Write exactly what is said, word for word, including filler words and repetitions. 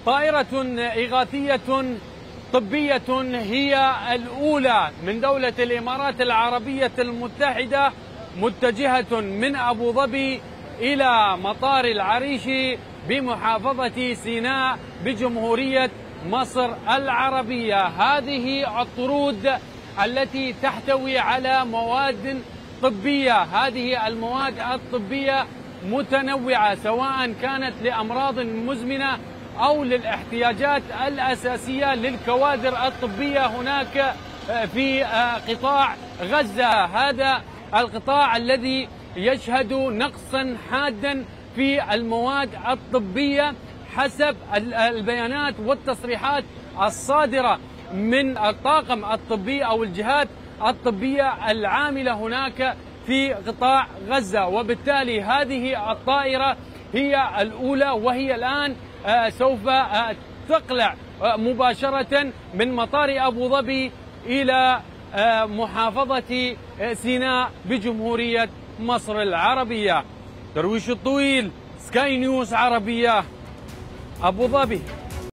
طائرة إغاثية طبية هي الأولى من دولة الإمارات العربية المتحدة، متجهة من أبو ظبي إلى مطار العريش بمحافظة سيناء بجمهورية مصر العربية. هذه الطرود التي تحتوي على مواد طبية، هذه المواد الطبية متنوعة سواء كانت لأمراض مزمنة أو للاحتياجات الأساسية للكوادر الطبية هناك في قطاع غزة. هذا القطاع الذي يشهد نقصا حادا في المواد الطبية حسب البيانات والتصريحات الصادرة من الطاقم الطبي أو الجهات الطبية العاملة هناك في قطاع غزة. وبالتالي هذه الطائرة هي الأولى، وهي الآن سوف تقلع مباشرة من مطار أبو ظبي إلى محافظة سيناء بجمهورية مصر العربية. درويش الطويل، سكاي نيوز عربية، أبو ظبي.